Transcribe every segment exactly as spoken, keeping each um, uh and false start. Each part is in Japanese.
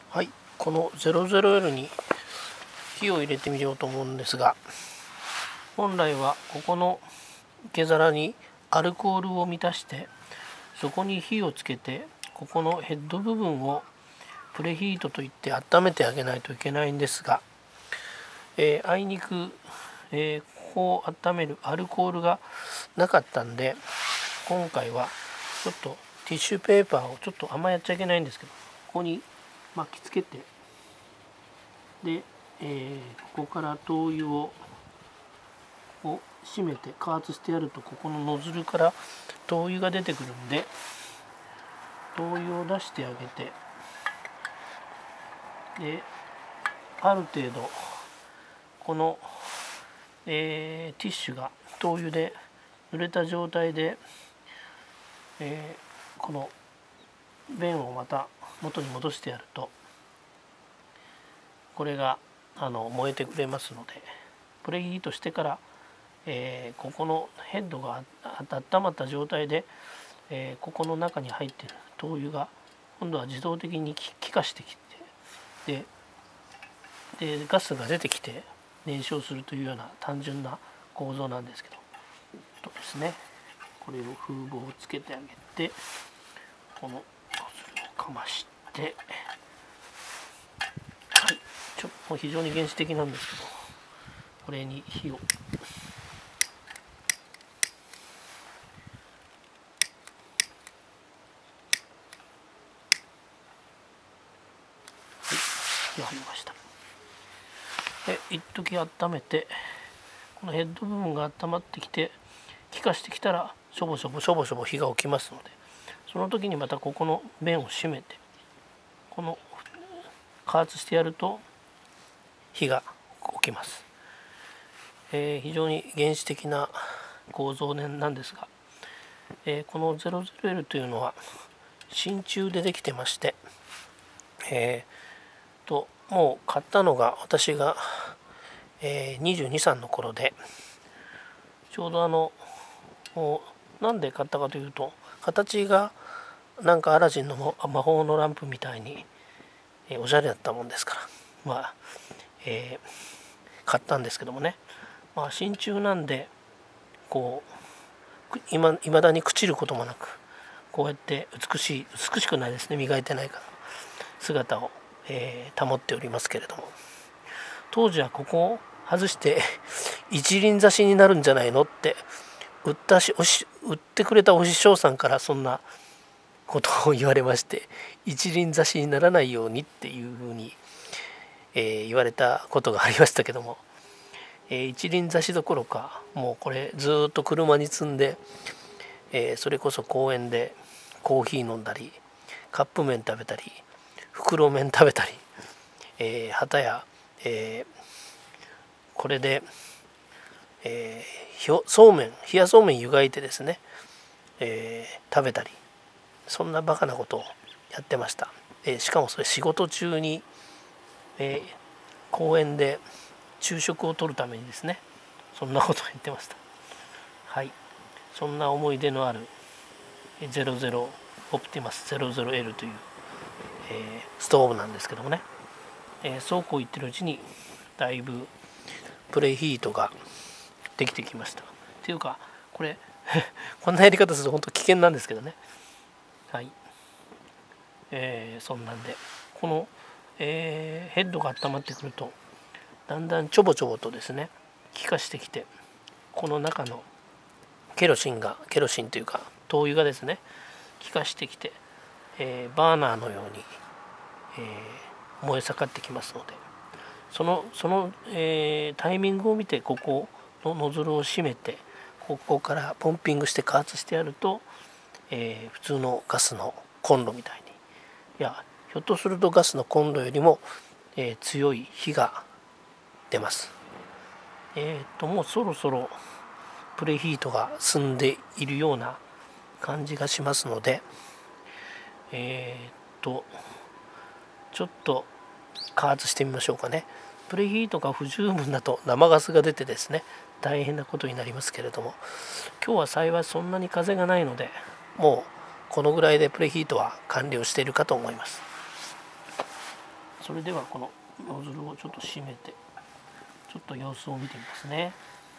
はい、この ゼロゼロエル に火を入れてみようと思うんですが、本来はここの受け皿にアルコールを満たしてそこに火をつけて、ここのヘッド部分をプレヒートといって温めてあげないといけないんですが、えー、あいにく、えー、ここを温めるアルコールがなかったんで、今回はちょっとティッシュペーパーをちょっとあんまやっちゃいけないんですけど、ここに巻きつけて、で、えー、ここから灯油をを閉めて加圧してやると、ここのノズルから灯油が出てくるんで、灯油を出してあげて、である程度この、えー、ティッシュが灯油で濡れた状態で、えー、この弁をまた元に戻してやると、これがあの燃えてくれますので、プレヒートしてから、えー、ここのヘッドが温まった状態で、えー、ここの中に入っている灯油が今度は自動的に気化してきて、ででガスが出てきて燃焼するというような単純な構造なんですけど、とですね、これを風防をつけてあげて、このノズルをかまして、はい、ちょもう非常に原始的なんですけど、これに火を火が入りました。で一時温めて、このヘッド部分が温まってきて気化してきたら、しょぼしょぼしょぼしょぼ火が起きますので、その時にまたここの弁を閉めて、この加圧してやると火が起きます。えー、非常に原始的な構造なんですが、えー、この ゼロゼロエル というのは真鍮でできてまして、えー、ともう買ったのが私が、えー、にじゅうに、さんの頃で、ちょうどあのなんで買ったかというと、形がなんかアラジンの魔法のランプみたいに、えー、おしゃれだったもんですから、まあ、えー、買ったんですけどもね、まあ真鍮なんで、こういまだに朽ちることもなく、こうやって美しい美しくないですね、磨いてないから姿を、えー、保っておりますけれども、当時はここを外して一輪挿しになるんじゃないのって売ったしおし売ってくれたお師匠さんからそんなことを言われまして、一輪挿しにならないようにっていうふうに、えー、言われたことがありましたけども、えー、一輪挿しどころか、もうこれずっと車に積んで、えー、それこそ公園でコーヒー飲んだり、カップ麺食べたり、袋麺食べたり、えー、旗や、えー、これで、えー、そうめん冷やそうめん湯がいてですね、えー、食べたり、そんなバカなことをやってました。えー、しかもそれ仕事中に、えー、公園で昼食をとるためにですね、そんなことを言ってました。はい、そんな思い出のあるゼロゼロオプティマス ゼロゼロエル という、えー、ストーブなんですけどもね、えー、そうこう言ってるうちにだいぶプレヒートができてきました。っていうかこれこんなやり方すると本当危険なんですけどね。はい、えー、そんなんでこの、えー、ヘッドが温まってくると、だんだんちょぼちょぼとですね気化してきて、この中のケロシンがケロシンというか灯油がですね気化してきて、えー、バーナーのように、えー、燃え盛ってきますので、そのその、えー、タイミングを見てここのノズルを閉めて、ここからポンピングして加圧してやると、えー、普通のガスのコンロみたいに、いやひょっとするとガスのコンロよりも、えー、強い火が出ます。えっともうそろそろプレヒートが進んでいるような感じがしますので、えっとちょっと加圧してみましょうかね。プレヒートが不十分だと生ガスが出てですね大変なことになりますけれども、今日は幸いそんなに風がないので、もうこのぐらいでプレヒートは完了しているかと思います。 それではこのノズルをちょっと閉めてちょっと様子を見てみますね。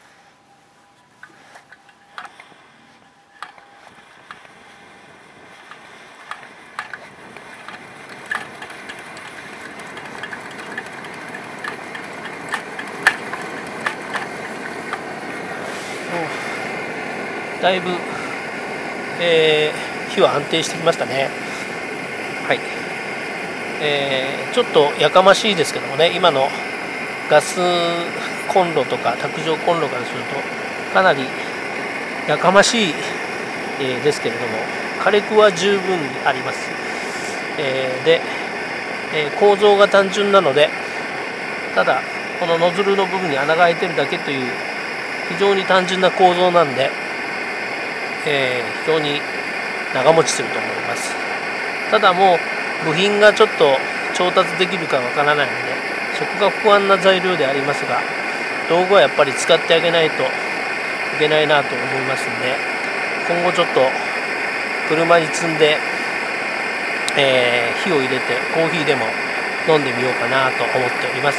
だいぶ、えー、火は安定してきましたね。はい、えー、ちょっとやかましいですけどもね、今のガスコンロとか卓上コンロからするとかなりやかましい、えー、ですけれども、火力は十分にあります。えー、で、えー、構造が単純なので、ただこのノズルの部分に穴が開いてるだけという非常に単純な構造なんで、えー、非常に長持ちすると思います。ただもう部品がちょっと調達できるかわからないので、そこが不安な材料でありますが、道具はやっぱり使ってあげないといけないなと思いますんで、今後ちょっと車に積んで、えー、火を入れてコーヒーでも飲んでみようかなと思っております。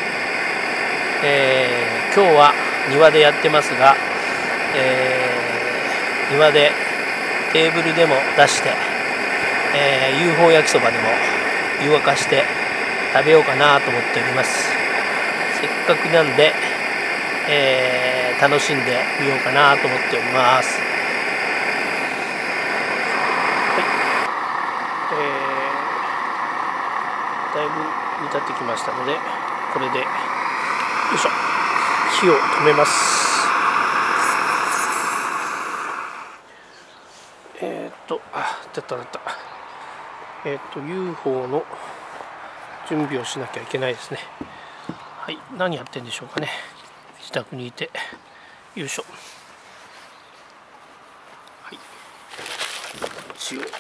えー、今日は庭でやってますが、えー、庭でテーブルでも出して、えー、ユーフォー 焼きそばでも湯沸かして食べようかなと思っております。せっかくなんで、えー、楽しんでみようかなと思っております。はい、えー、だいぶ煮立ってきましたので、これでよいしょ、火を止めます。えっとあだっただったえっと ユーフォー の準備をしなきゃいけないですね。はい、何やってんでしょうかね。自宅にいて、よいしょ。はい、塩振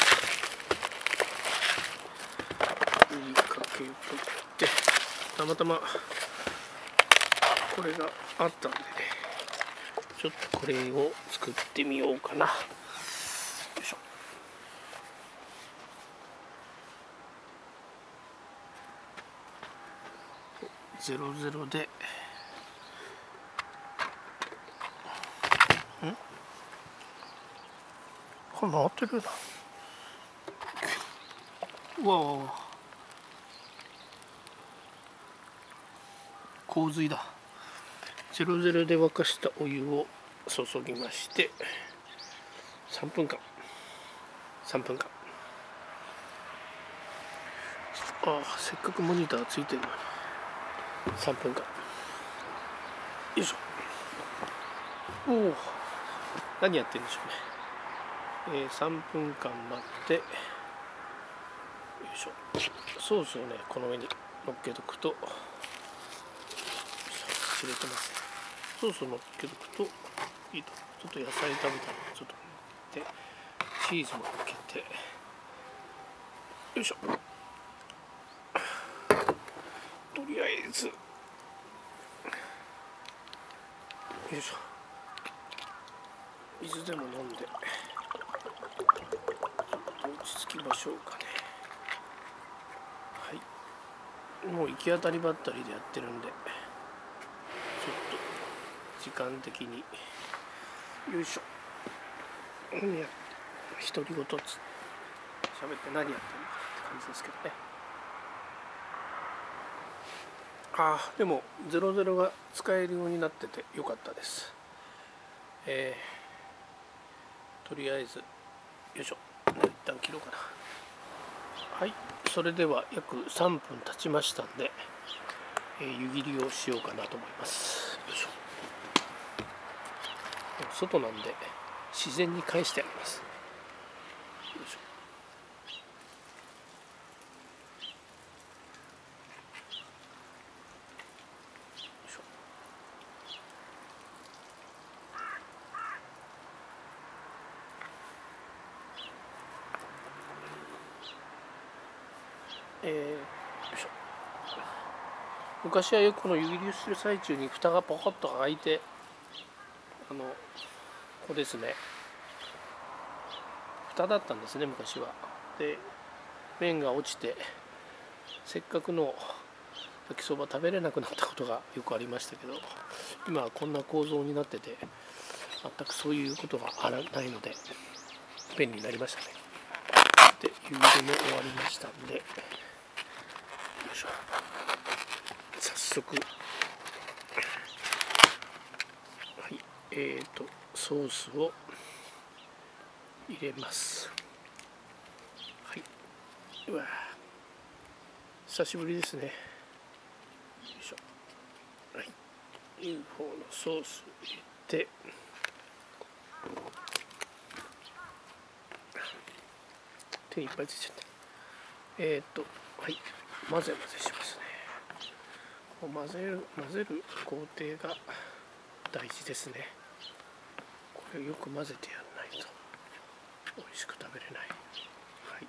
りかけとって、たまたまこれがあったんでね、ちょっとこれを作ってみようかな。よいしょ。ゼロゼロで、んこれ回ってるな。うわうわ洪水だ。ゼロゼロで沸かしたお湯を注ぎまして、さんぷんかんさんぷんかん、ああせっかくモニターついてるのにさんぷんかん、よいしょ。おお、何やってるんでしょうね。えー、さんぷんかん待って、よいしょ。ソースをねこの上に乗っけとくと、知れてます。ソースを乗っけとくといいと。ちょっと野菜食べたのでちょっとでチーズも乗っけて、よいしょ。とりあえずよいしょ、水でも飲んでちょっと落ち着きましょうかね。はい、もう行き当たりばったりでやってるんで、ちょっと時間的によいしょ。何や独り言つ喋って何やってんのかって感じですけどね。ああでもゼロゼロが使えるようになっててよかったです。えー、とりあえずよいしょ、一旦切ろうかな。はい、それでは約さんぷん経ちましたんで、えー、湯切りをしようかなと思います。よいしょ。外なんで自然に返してあげます。よいしょ。えー、よいしょ。昔はよくこの湯切りをしてる最中に蓋がポコッと開いて、あのここですね、蓋だったんですね昔は。で麺が落ちてせっかくの焼きそば食べれなくなったことがよくありましたけど、今はこんな構造になってて全くそういうことがあらないので便利になりましたね。で、湯入れも終わりましたんで、よいしょ、早速、はい、えーとソースを入れます。はい、うわ久しぶりですね。よいしょ、はい、ユーフォー のソースを入れて、手にいっぱいついちゃった。えっとはい、混ぜ混ぜしますね。混ぜる混ぜる工程が大事ですね。これをよく混ぜてやらないと美味しく食べれない。はい、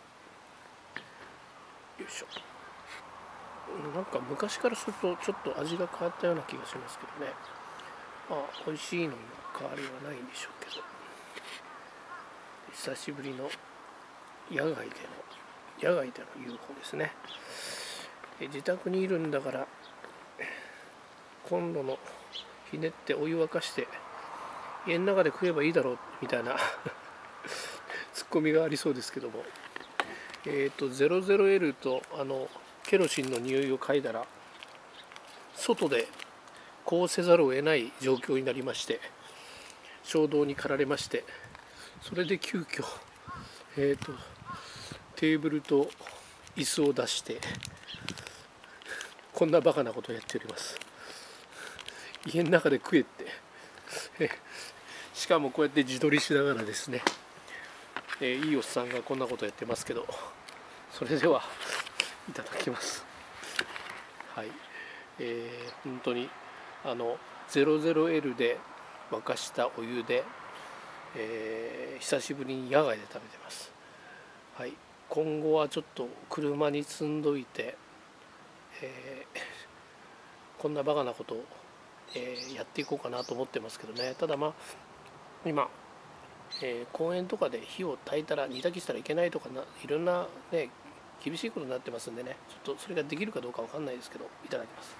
よいしょ。なんか昔からするとちょっと味が変わったような気がしますけどね。まあ美味しいのに変わりはないんでしょうけど、久しぶりの野外での野外での ユーフォー ですね。自宅にいるんだからコンロのひねってお湯沸かして家の中で食えばいいだろうみたいなツッコミがありそうですけども、えっと ゼロゼロエル とあのケロシンの匂いを嗅いだら外でこうせざるを得ない状況になりまして、衝動に駆られまして、それで急遽えっとテーブルと椅子を出してこんなバカなことをやっております。家の中で食えってしかもこうやって自撮りしながらですね、えー、いいおっさんがこんなことやってますけど、それではいただきます。はい、えー、本当にあの ゼロゼロエル で沸かしたお湯で、えー、久しぶりに野外で食べてます。はい、今後はちょっと車に積んどいて、えー、こんなバカなことを、えー、やっていこうかなと思ってますけどね。ただまあ今、えー、公園とかで火を焚いたら煮炊きしたらいけないとかな、いろんなね厳しいことになってますんでね、ちょっとそれができるかどうかわかんないですけど、いただきます。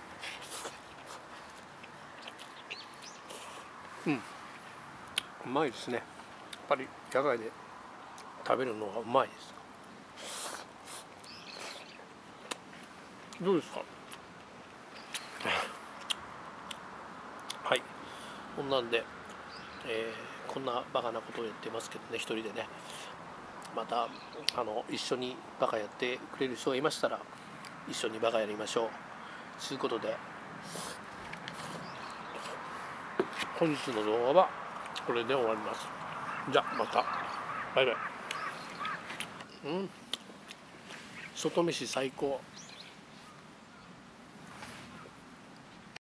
うん、うまいですね。やっぱり野外で食べるのがうまいです。どうですか。はい、こんなんで、えー、こんなバカなことをやってますけどね、一人でね。またあの一緒にバカやってくれる人がいましたら一緒にバカやりましょうということで、本日の動画はこれで終わります。じゃあまたバイバイ。うん、外飯最高。